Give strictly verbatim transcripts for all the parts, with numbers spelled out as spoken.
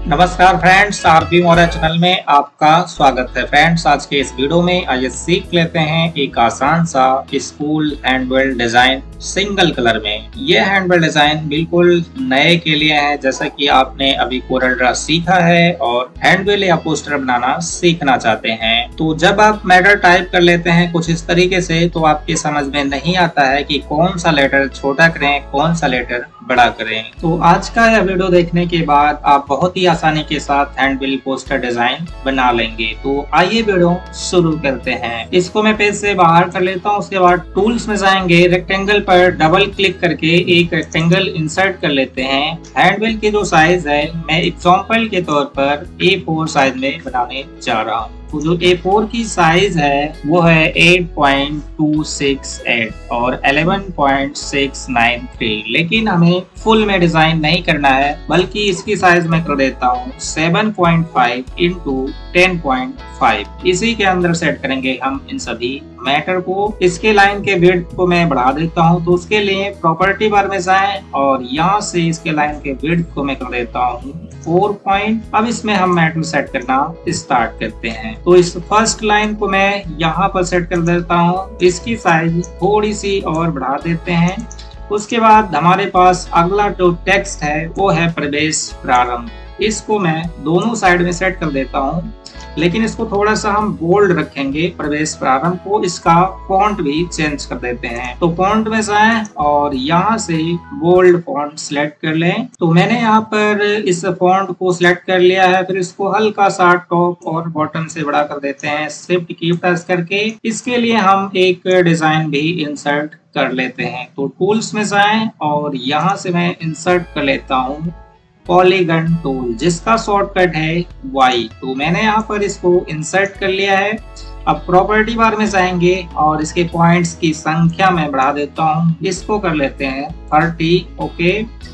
नमस्कार friends, RP Maurya channel में आपका स्वागत है। फ्रेंड्स, आज के इस वीडियो में आइए सीख लेते हैं एक आसान सा school handbill design single colour में। यह हैंडबिल डिजाइन बिल्कुल नए के लिए है, जैसा कि आपने अभी कोरल ड्रा सीखा है और हैंडबिल या पोस्टर बनाना सीखना चाहते हैं। तो जब आप मैटर टाइप कर लेते हैं कुछ इस तरीके से, तो आपके समझ में नहीं आता है कि कौन सा लेटर छोटा करें, कौन सा लेटर बड़ा करें। तो आज का यह वीडियो देखने के बाद आप बहुत ही आसानी के साथ हैंडबिल पोस्टर डिजाइन बना लेंगे। तो आइए वीडियो शुरू करते हैं। इसको मैं पेज से बाहर कर लेता हूँ। उसके बाद टूल्स में जाएंगे, रेक्टेंगल पर डबल क्लिक करके एक रेक्टेंगल इंसर्ट कर लेते हैं। हैंडबिल की जो साइज है, मैं एग्जांपल के तौर पर ए फोर साइज में बनाने जा रहा हूँ। तो जो ए फोर की साइज है वो है eight point two six eight और eleven point six nine three, लेकिन हमें फुल में डिजाइन नहीं करना है, बल्कि इसकी साइज मैं कर देता हूँ seven point five into ten point five. इसी के अंदर सेट करेंगे हम इन सभी मैटर को। इसके लाइन के विड्थ को मैं बढ़ा देता हूँ, तो उसके लिए प्रॉपर्टी बार में जाएं और यहाँ से इसके लाइन के विड्थ को मैं कर देता हूँ फोर पॉइंट। अब इसमें हम मैटर सेट करना स्टार्ट करते हैं। तो इस फर्स्ट लाइन को मैं यहाँ पर सेट कर देता हूँ। इसकी साइज थोड़ी सी और बढ़ा देते हैं। उसके बाद हमारे पास अगला जो टेक्स्ट है वो है प्रवेश प्रारंभ। इसको मैं दोनों साइड में सेट कर देता हूँ, लेकिन इसको थोड़ा सा हम बोल्ड रखेंगे प्रवेश प्रारंभ को। इसका फॉन्ट भी चेंज कर देते हैं। तो फॉन्ट में जाएं और यहाँ से बोल्ड फॉन्ट सिलेक्ट कर लें। तो मैंने यहाँ पर इस फॉन्ट को सिलेक्ट कर लिया है। फिर इसको हल्का सा टॉप और बॉटम से बड़ा कर देते हैं शिफ्ट की प्रेस करके। इसके लिए हम एक डिजाइन भी इंसर्ट कर लेते हैं। तो टूल्स में जाएं और यहाँ से मैं इंसर्ट कर लेता हूँ पॉलीगन टूल, जिसका शॉर्टकट है वाई। तो मैंने यहाँ पर इसको इंसर्ट कर लिया है। अब प्रॉपर्टी बार में जाएंगे और इसके पॉइंट्स की संख्या मैं बढ़ा देता हूँ। इसको कर लेते हैं थर्टी, ओके।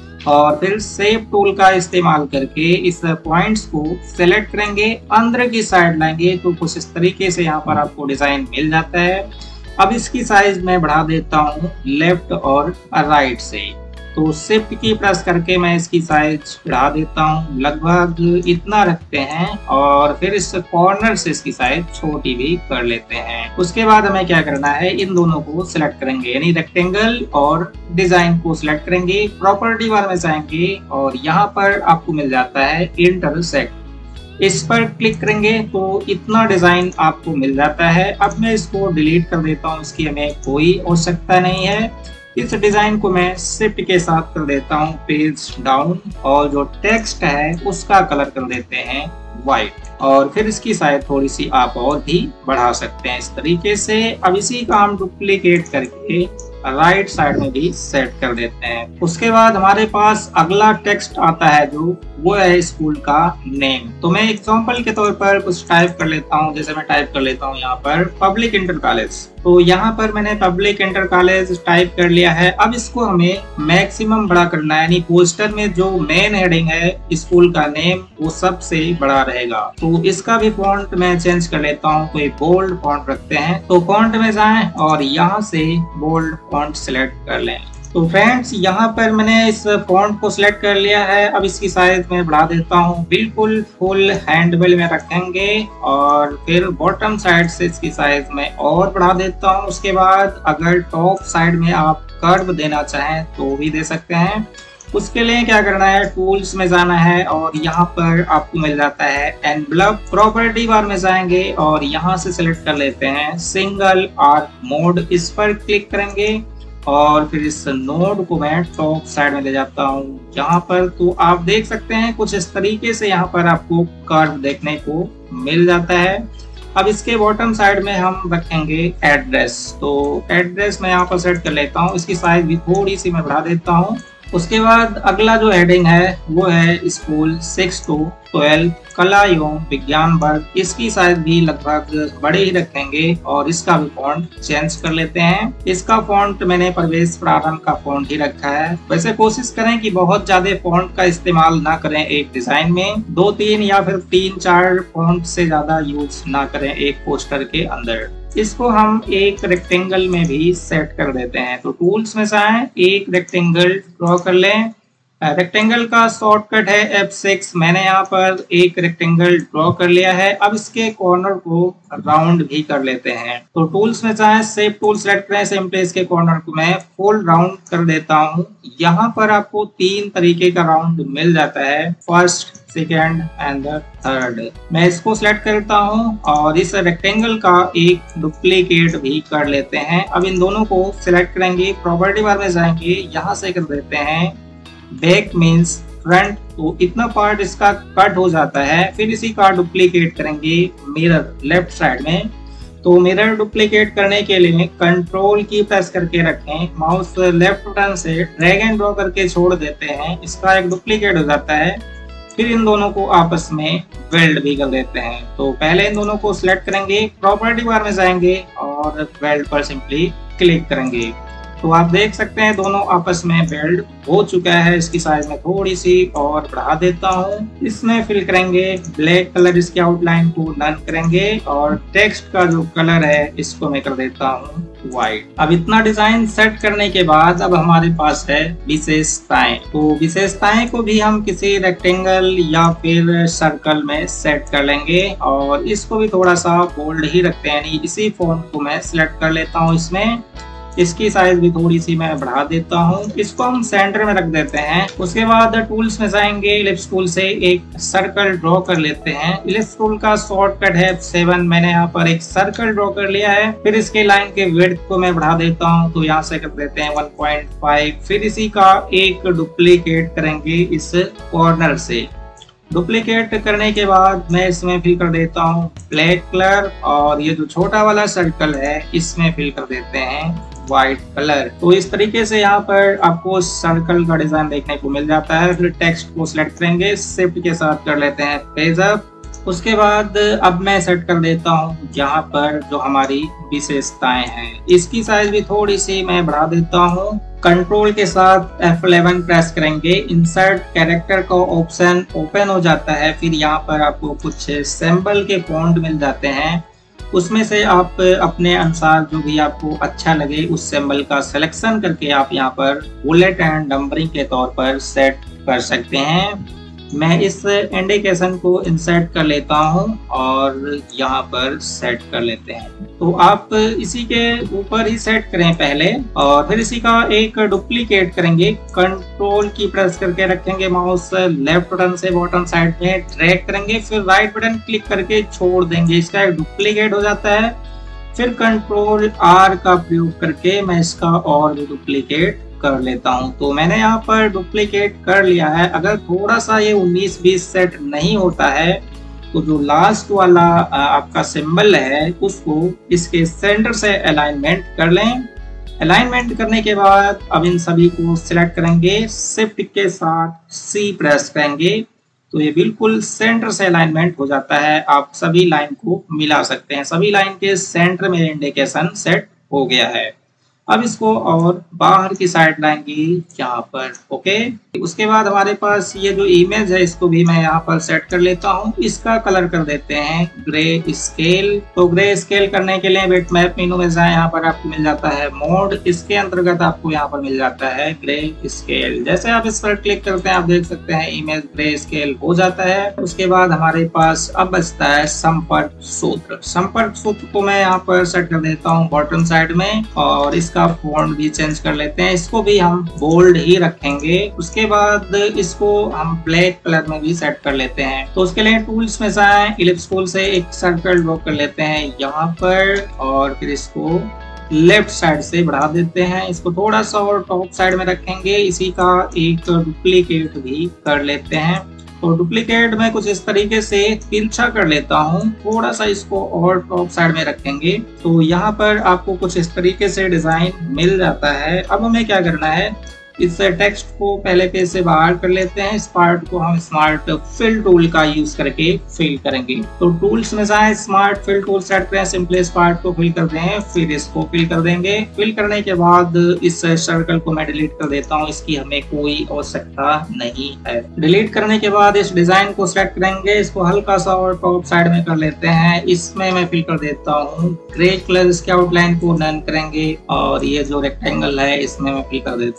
और फिर शेप टूल का इस्तेमाल करके इस पॉइंट्स को सेलेक्ट करेंगे, अंदर की साइड लाएंगे, तो कुछ इस तरीके से यहाँ पर आपको डिजाइन मिल जाता है। अब इसकी साइज मैं बढ़ा देता हूँ लेफ्ट और राइट से। तो शिफ्ट की प्रेस करके मैं इसकी साइज बढ़ा देता हूँ, लगभग इतना रखते हैं। और फिर इस कॉर्नर से इसकी साइज छोटी भी कर लेते हैं। उसके बाद हमें क्या करना है, इन दोनों को सिलेक्ट करेंगे, यानी रेक्टेंगल और डिजाइन को सिलेक्ट करेंगे। प्रॉपर्टी बार में जाएंगे और यहाँ पर आपको मिल जाता है इंटरसेक्ट। इस पर क्लिक करेंगे तो इतना डिजाइन आपको मिल जाता है। अब मैं इसको डिलीट कर देता हूँ, इसकी हमें कोई आवश्यकता नहीं है। इस डिजाइन को मैं शिफ्ट के साथ कर देता हूँ पेज डाउन और जो टेक्स्ट है उसका कलर कर देते हैं व्हाइट। और फिर इसकी साइज थोड़ी सी आप और भी बढ़ा सकते हैं इस तरीके से। अब इसी का हम डुप्लीकेट करके राइट साइड में भी सेट कर देते हैं। उसके बाद हमारे पास अगला टेक्स्ट आता है जो वो है स्कूल का नेम। तो मैं एग्जांपल के तौर पर कुछ टाइप कर लेता हूँ। जैसे मैं टाइप कर लेता हूँ यहाँ पर पब्लिक इंटर कॉलेज। तो यहाँ पर मैंने पब्लिक इंटर कॉलेज टाइप कर लिया है। अब इसको हमें मैक्सिमम बड़ा करना है, यानी पोस्टर में जो मेन हेडिंग है स्कूल का नेम वो सबसे बड़ा रहेगा। तो इसका भी फॉन्ट मैं चेंज कर लेता हूँ, कोई बोल्ड फॉन्ट रखते हैं। तो फॉन्ट में जाएं और यहाँ से बोल्ड फॉन्ट सिलेक्ट कर लें। तो फ्रेंड्स, यहाँ पर मैंने इस फॉन्ट को सिलेक्ट कर लिया है। अब इसकी साइज में बढ़ा देता हूँ, बिल्कुल फुल हैंडबिल में रखेंगे। और फिर बॉटम साइड से इसकी साइज में और बढ़ा देता हूँ। उसके बाद अगर टॉप साइड में आप कर्व देना चाहें तो भी दे सकते हैं। उसके लिए क्या करना है, टूल्स में जाना है और यहाँ पर आपको मिल जाता है एनवेलप। प्रॉपर्टी बार में जाएंगे और यहाँ से सिलेक्ट कर लेते हैं सिंगल आर्क मोड। इस पर क्लिक करेंगे और फिर इस नोड को मैं टॉप साइड में ले जाता हूँ यहाँ पर। तो आप देख सकते हैं कुछ इस तरीके से यहाँ पर आपको कर्व देखने को मिल जाता है। अब इसके बॉटम साइड में हम रखेंगे एड्रेस। तो एड्रेस मैं यहाँ पर सेट कर लेता हूँ। इसकी साइज भी थोड़ी सी मैं बढ़ा देता हूँ। उसके बाद अगला जो हेडिंग है वो है स्कूल सिक्स टू ट्वेल्व कला एवं विज्ञान वर्ग। इसकी साइज भी लगभग बड़े ही रखेंगे और इसका भी फॉन्ट चेंज कर लेते हैं। इसका फॉन्ट मैंने प्रवेश प्रारंभ का फॉन्ट ही रखा है। वैसे कोशिश करें कि बहुत ज्यादा फॉन्ट का इस्तेमाल ना करें एक डिजाइन में, दो तीन या फिर तीन चार फॉन्ट से ज्यादा यूज ना करें एक पोस्टर के अंदर। इसको हम एक रेक्टेंगल में भी सेट कर देते हैं। तो टूल्स में जाएं, एक रेक्टेंगल ड्रॉ कर लें। रेक्टेंगल का शॉर्टकट है एफ सिक्स। मैंने यहाँ पर एक रेक्टेंगल ड्रॉ कर लिया है। अब इसके कॉर्नर को राउंड भी कर लेते हैं। तो टूल्स में चाहे शेप टूल सेलेक्ट करें, सिंपली इसके कॉर्नर को मैं फुल राउंड कर देता हूँ। यहाँ पर आपको तीन तरीके का राउंड मिल जाता है, फर्स्ट, सेकेंड एंड थर्ड। मैं इसको सिलेक्ट करता हूँ और इस रेक्टेंगल का एक डुप्लीकेट भी कर लेते हैं। अब इन दोनों को सिलेक्ट करेंगे, प्रॉपर्टी बार में जाएंगे, यहाँ से कर देते हैं बैक मीन्स फ्रंट। तो इतना पार्ट इसका कट हो जाता है। फिर इसी का डुप्लीकेट करेंगे मिरर लेफ्ट साइड में। तो मिरर डुप्लीकेट करने के लिए कंट्रोल की प्रेस करके रखें, माउस लेफ्ट बटन से ड्रैग एंड ड्रॉ करके छोड़ देते हैं, इसका एक डुप्लीकेट हो जाता है। फिर इन दोनों को आपस में वेल्ड भी कर देते हैं। तो पहले इन दोनों को सिलेक्ट करेंगे, प्रॉपर्टी बार में जाएंगे और वेल्ड पर सिंपली क्लिक करेंगे। तो आप देख सकते हैं दोनों आपस में वेल्ड हो चुका है। इसकी साइज में थोड़ी सी और बढ़ा देता हूँ। इसमें फिल करेंगे ब्लैक कलर, इसकी आउटलाइन को डन करेंगे और टेक्स्ट का जो कलर है इसको मैं कर देता हूँ व्हाइट। अब इतना डिजाइन सेट करने के बाद अब हमारे पास है विशेषताएं। तो विशेषताएं को भी हम किसी रेक्टेंगल या फिर सर्कल में सेट कर लेंगे और इसको भी थोड़ा सा बोल्ड ही रखते हैं। यानी इसी फॉन्ट को मैं सिलेक्ट कर लेता हूँ। इसमें इसकी साइज भी थोड़ी सी मैं बढ़ा देता हूँ। इसको हम सेंटर में रख देते हैं। उसके बाद टूल्स में जाएंगे, इलिप्स टूल से एक सर्कल ड्रॉ कर लेते हैं। इलिप्स टूल का शॉर्टकट है एफ सेवन। मैंने यहाँ पर एक सर्कल ड्रॉ कर लिया है। फिर इसके लाइन के विड्थ को मैं बढ़ा देता हूँ, तो यहाँ से कर देते हैं वन पॉइंट फाइव। फिर इसी का एक डुप्लीकेट करेंगे इस कॉर्नर से। डुप्लीकेट करने के बाद मैं इसमें फिल कर देता हूँ ब्लैक कलर और ये जो छोटा वाला सर्कल है इसमें फिल कर देते हैं व्हाइट कलर। तो इस तरीके से यहाँ पर आपको सर्कल का डिजाइन देखने को मिल जाता है। फिर टेक्स्ट को सिलेक्ट करेंगे, शिफ्ट के साथ कर लेते हैं पेज अप। उसके बाद अब मैं सेट कर देता हूँ यहाँ पर जो हमारी विशेषताएं हैं, इसकी साइज भी थोड़ी सी मैं बढ़ा देता हूँ। कंट्रोल के साथ एफ इलेवन प्रेस करेंगे, इंसर्ट कैरेक्टर का ऑप्शन ओपन हो जाता है। फिर यहाँ पर आपको कुछ सिंबल के फॉन्ट मिल जाते हैं, उसमें से आप अपने अनुसार जो भी आपको अच्छा लगे उस सिंबल का सिलेक्शन करके आप यहाँ पर बुलेट एंड नंबरिंग के तौर पर सेट कर सकते हैं। मैं इस इंडिकेशन को इंसर्ट कर लेता हूँ और यहाँ पर सेट कर लेते हैं। तो आप इसी के ऊपर ही सेट करें पहले और फिर इसी का एक डुप्लीकेट करेंगे। कंट्रोल की प्रेस करके रखेंगे, माउस लेफ्ट बटन से बॉटम साइड में ड्रैग करेंगे, फिर राइट बटन क्लिक करके छोड़ देंगे, इसका एक डुप्लीकेट हो जाता है। फिर कंट्रोल आर का प्रयोग करके मैं इसका और भी डुप्लीकेट कर लेता हूं। तो मैंने यहाँ पर डुप्लीकेट कर लिया है। अगर थोड़ा सा ये उन्नीस बीस सेट नहीं होता है तो जो लास्ट वाला आपका सिंबल है उसको इसके सेंटर से अलाइनमेंट कर लें। अलाइनमेंट करने के बाद अब इन सभी को सिलेक्ट करेंगे, शिफ्ट के साथ सी प्रेस करेंगे तो ये बिल्कुल सेंटर से अलाइनमेंट हो जाता है। आप सभी लाइन को मिला सकते हैं। सभी लाइन के सेंटर में इंडिकेशन सेट हो गया है। अब इसको और बाहर की साइड लाएंगे यहाँ पर, ओके। उसके बाद हमारे पास ये जो इमेज है इसको भी मैं यहाँ पर सेट कर लेता हूँ। इसका कलर कर देते हैं ग्रे स्केल। तो ग्रे स्केल करने के लिए बिट मैप मेनू में जाए, यहाँ पर आपको मिल जाता है मोड, इसके अंतर्गत आपको यहाँ पर मिल जाता है ग्रे स्केल। जैसे आप इस पर क्लिक करते हैं आप देख सकते हैं इमेज ग्रे स्केल हो जाता है। उसके बाद हमारे पास अब बचता है संपर्क सूत्र। संपर्क सूत्र को मैं यहाँ पर सेट कर देता हूँ बॉटम साइड में और इसका फॉन्ट भी चेंज कर लेते हैं, इसको भी हम बोल्ड ही रखेंगे। उसके बाद इसको हम ब्लैक कलर में भी सेट कर लेते हैं। तो उसके लिए टूल्स में जाएं, इलिप्स टूल से एक सर्कल ड्रॉ कर लेते हैं यहाँ पर और फिर इसको लेफ्ट साइड से बढ़ा देते हैं। इसको थोड़ा सा और टॉप साइड में रखेंगे, इसी का एक डुप्लीकेट भी कर लेते हैं। तो डुप्लीकेट में कुछ इस तरीके से तिरछा कर लेता हूँ, थोड़ा सा इसको और टॉप साइड में रखेंगे तो यहाँ पर आपको कुछ इस तरीके से डिजाइन मिल जाता है। अब हमें क्या करना है, इस टेक्स्ट को पहले पेज से बाहर कर लेते हैं। इस पार्ट को हम स्मार्ट फिल टूल का यूज करके फिल करेंगे। तो टूल्स में जाएं, स्मार्ट फिल टूल सेट करें, सिंपली इस पार्ट को फिल कर दें, फिर इसको फिल कर देंगे। फिल करने के बाद इस सर्कल को मैं डिलीट कर देता हूं, इसकी हमें कोई आवश्यकता नहीं है। डिलीट करने के बाद इस डिजाइन को सेलेक्ट करेंगे, इसको हल्का सा और टॉप साइड में कर लेते हैं। इसमें मैं फिल कर देता हूँ ग्रे कलर, इसके आउटलाइन को डन करेंगे और ये जो रेक्टेंगल है इसमें मैं फिल कर देता हूँ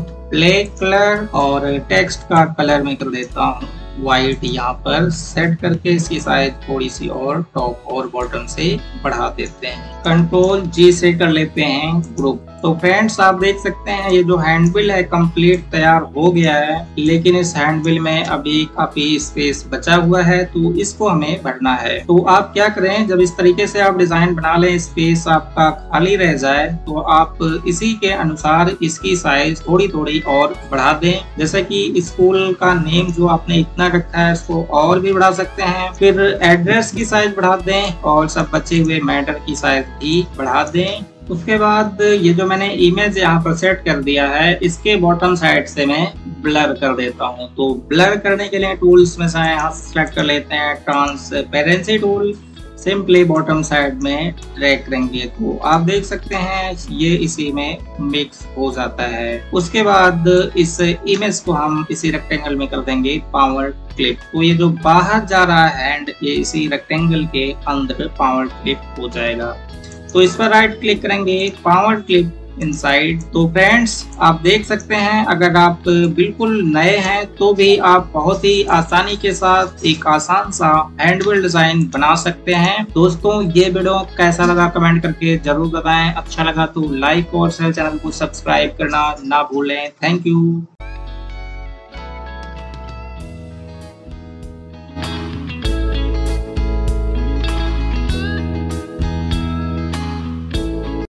ब्लैक कलर और टेक्स्ट का कलर मैं कर देता हूँ व्हाइट। यहाँ पर सेट करके इसकी साइज थोड़ी सी और टॉप और बॉटम से बढ़ा देते हैं। कंट्रोल जी से कर लेते हैं ग्रुप। तो फ्रेंड्स आप देख सकते हैं ये जो हैंडबिल है कंप्लीट तैयार हो गया है, लेकिन इस हैंडबिल में अभी काफी स्पेस बचा हुआ है तो इसको हमें भरना है। तो आप क्या करें, जब इस तरीके से आप डिजाइन बना लें, स्पेस आपका खाली रह जाए, तो आप इसी के अनुसार इसकी साइज थोड़ी थोड़ी और बढ़ा दें। जैसे कि स्कूल का नेम जो आपने इतना रखा है इसको और भी बढ़ा सकते हैं। फिर एड्रेस की साइज बढ़ा दें और सब बचे हुए मैटर की साइज भी बढ़ा दें। उसके बाद ये जो मैंने इमेज यहाँ पर सेट कर दिया है, इसके बॉटम साइड से मैं ब्लर कर देता हूँ। तो ब्लर करने के लिए टूल्स में से यहाँ सेलेक्ट कर लेते हैं transparency tool. Simply bottom side में ड्रैग करेंगे तो आप देख सकते हैं ये इसी में मिक्स हो जाता है। उसके बाद इस इमेज को हम इसी रेक्टेंगल में कर देंगे पावर क्लिप। तो ये जो बाहर जा रहा है हैंड, ये इसी रेक्टेंगल के अंदर पावर क्लिप हो जाएगा। तो इस पर राइट क्लिक करेंगे, पावर क्लिप इनसाइड। तो फ्रेंड्स आप देख सकते हैं अगर आप बिल्कुल नए हैं तो भी आप बहुत ही आसानी के साथ एक आसान सा हैंडबिल डिजाइन बना सकते हैं। दोस्तों ये वीडियो कैसा लगा कमेंट करके जरूर बताएं। अच्छा लगा तो लाइक और शेयर, चैनल को सब्सक्राइब करना ना भूलें। Thank you.